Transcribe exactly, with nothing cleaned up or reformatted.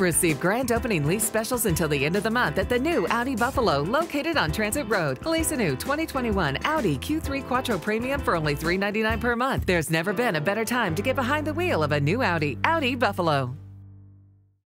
Receive grand opening lease specials until the end of the month at the new Audi Buffalo, located on Transit Road. Lease a new twenty twenty-one Audi Q three Quattro Premium for only three hundred ninety-nine dollars per month. There's never been a better time to get behind the wheel of a new Audi. Audi Buffalo.